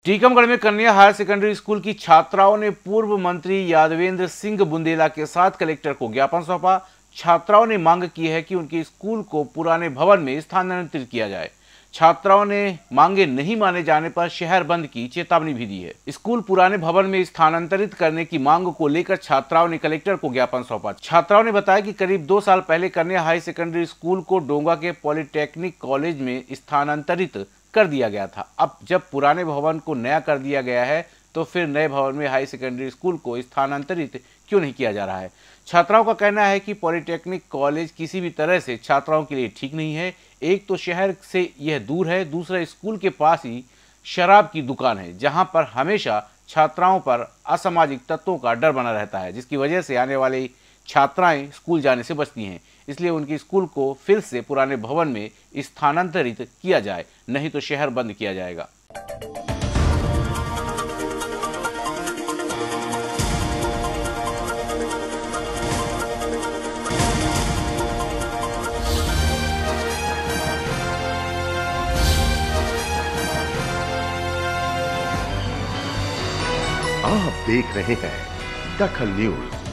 टीकमगढ़ में कन्या higher secondary school की छात्राओं ने पूर्व मंत्री यादवेंद्र सिंह बुंदेला के साथ कलेक्टर को ज्ञापन सौंपा। छात्राओं ने मांग की है कि उनके स्कूल को पुराने भवन में स्थानांतरित किया जाए। छात्राओं ने मांगे नहीं माने जाने पर शहर बंद की चेतावनी भी दी है। स्कूल पुराने भवन में स्थानांतरित करने की मांग को लेकर छात्राओं ने कलेक्टर को ज्ञापन सौंपा। छात्राओं ने बताया कि करीब 2 साल पहले कन्या हाई सेकेंडरी स्कूल को डोंगा के पॉलिटेक्निक कॉलेज में स्थानांतरित कर दिया गया था। अब जब पुराने भवन को नया कर दिया गया है तो फिर नए भवन में हाई सेकेंडरी स्कूल को स्थानांतरित क्यों नहीं किया जा रहा है। छात्राओं का कहना है कि पॉलिटेक्निक कॉलेज किसी भी तरह से छात्राओं के लिए ठीक नहीं है। एक तो शहर से यह दूर है, दूसरा स्कूल के पास ही शराब की दुकान है जहां पर हमेशा छात्राओं पर असामाजिक तत्वों का डर बना रहता है, जिसकी वजह से आने वाली छात्राएं स्कूल जाने से बचती हैं। इसलिए उनकी स्कूल को फिर से पुराने भवन में स्थानांतरित किया जाए, नहीं तो शहर बंद किया जाएगा। आप देख रहे हैं दखल न्यूज।